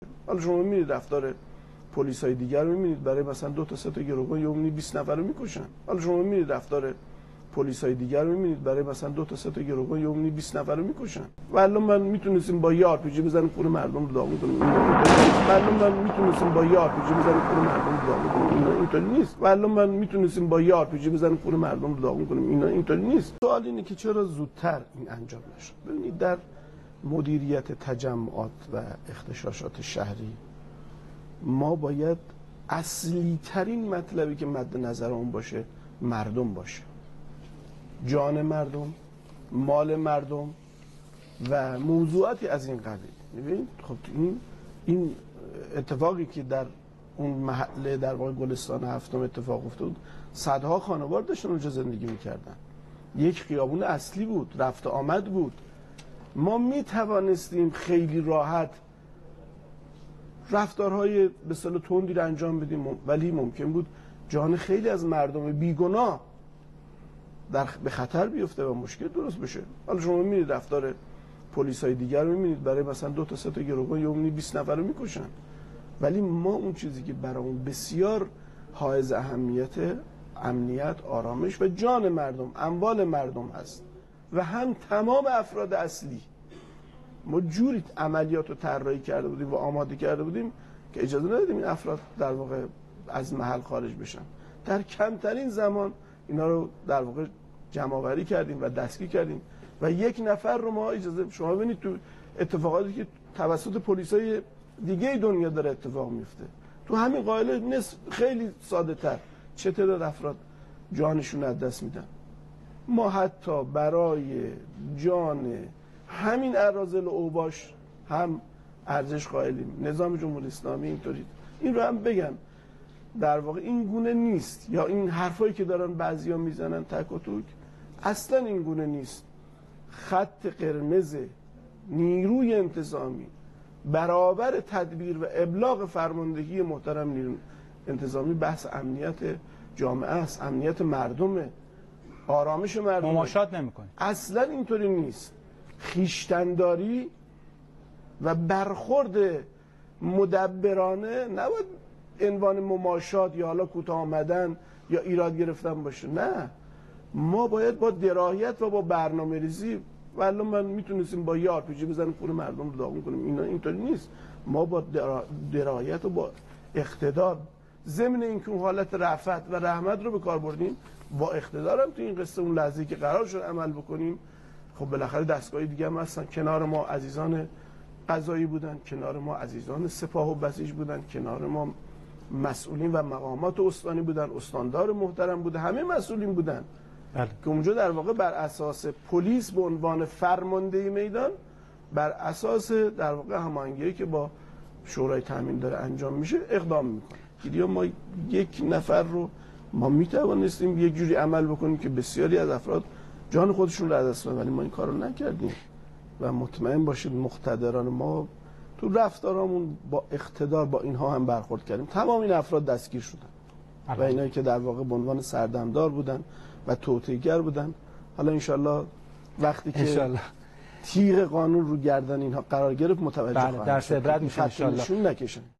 حالا شما می‌بینید رفتار پلیس‌های دیگر رو می‌بینید، برای مثلا 2 تا 3 تا گروگان یومینی 20 نفر رو می‌کشن. حالا شما می‌بینید رفتار پلیس‌های دیگر رو می‌بینید، برای مثلا 2 تا 3 تا گروگان یومینی 20 نفر رو می‌کشن. والله من میتونستیم با یه آرپیجی بزنیم خون مردم رو داغون کنیم. والله من میتونستیم با یه آرپیجی بزنیم خون مردم رو داغون کنیم. اینا اینطوری نیست. والله من میتونستیم با یه آرپیجی بزنیم خون مردم رو داغون کنیم. اینا اینطوری نیست. سوال اینه که چرا زودتر این انجام نشد؟ ببینید در مدیریت تجمعات و اغتشاشات شهری ما باید اصلی ترین مطلبی که مد نظرمون باشه مردم باشه، جان مردم، مال مردم و موضوعاتی از این قبیل. ببینید خب این اتفاقی که در اون محله در واقع گلستان هفتم اتفاق افتاد، صدها خانوار داشتن اونجا زندگی میکردن، یک خیابون اصلی بود، رفت آمد بود. ما می توانستیم خیلی راحت رفتارهای به اصطلاح تندی رو انجام بدیم، ولی ممکن بود جان خیلی از مردم بیگناه به خطر بیفته و مشکل درست بشه. حالا شما می‌بینید رفتار پلیس‌های دیگر رو می‌بینید، برای مثلا 2 تا 3 تا گروگان یومینی 20 نفر رو می‌کشن. ولی ما اون چیزی که برامون بسیار حائز اهمیت، امنیت، آرامش و جان مردم، اموال مردم هست و هم تمام افراد اصلی. ما جوری عملیات رو طراحی کرده بودیم و آماده کرده بودیم که اجازه ندادیم این افراد در واقع از محل خارج بشن. در کمترین زمان اینا رو در واقع جمع آوری کردیم و دستگیر کردیم و یک نفر رو ما اجازه، شما ببینید تو اتفاقاتی که توسط پلیسای دیگه دنیا داره اتفاق میفته، تو همین قائله خیلی ساده تر چه تعداد افراد جانشون از دست میدن. ما حتی برای جان همین اراذل و اوباش هم ارزش قائلیم. نظام جمهوری اسلامی اینطوری، این رو هم بگم، در واقع این گونه نیست، یا این حرفایی که دارن بعضیا میزنن تک و توک اصلا این گونه نیست. خط قرمز نیروی انتظامی برابر تدبیر و ابلاغ فرماندهی محترم نیروی انتظامی بحث امنیت جامعه است، امنیت مردمه، آرامش مردم. مماشات نمی‌کنه. اصلا اینطوری نیست. خویشتنداری و برخورد مدبرانه نباید عنوان مماشات یا حالا کوتاه آمدن یا ایراد گرفتن باشه. نه، ما باید با درایت و با برنامه‌ریزی، والله من میتونستیم با یه آرپیجی بزنیم خون مردم رو داغون کنیم. اینا اینطوری نیست. ما با درایت و با اقتدار، ضمن اینکه اون حالت رأفت و رحمت رو به کار بردیم، با اقتدارم تو این قصه اون لحظه‌ای که قرار شد عمل بکنیم، خب بالاخره دستگاه دیگه هم هستن. کنار ما عزیزان قضایی بودن، کنار ما عزیزان سپاه و بسیج بودن، کنار ما مسئولین و مقامات استانی بودن، استاندار محترم بوده، همه مسئولین بودن. بله. که اونجا در واقع بر اساس پلیس به عنوان فرمانده میدان، بر اساس در واقع هماهنگی که با شورای تامین داره انجام میشه اقدام میکنه. یا ما یک نفر رو ما میتوانستیم یک جوری عمل بکنیم که بسیاری از افراد جان خودشون رو از دست بدن، ولی ما این کارو نکردیم. و مطمئن باشید مقتدران ما تو رفتارامون با اقتدار با اینها هم برخورد کردیم. تمام این افراد دستگیر شدن و اینایی که در واقع به عنوان سردمدار بودن و توطئه‌گر بودن، حالا انشالله وقتی که تیغ قانون رو گردن اینها قرار گرفت متوجه خواهند در عبرت میشه انشالله نکشن.